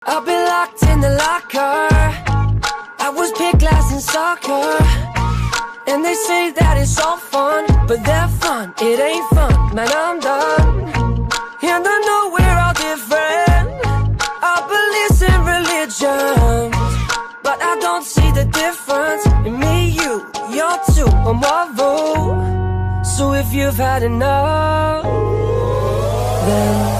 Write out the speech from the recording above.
I've been locked in the locker. I was picked last in soccer. And they say that it's all fun, but that fun, it ain't fun. Man, I'm done. And I know we're all different. I believe in religion, but I don't see the difference in me, you're two, I'm Marvel. So if you've had enough, then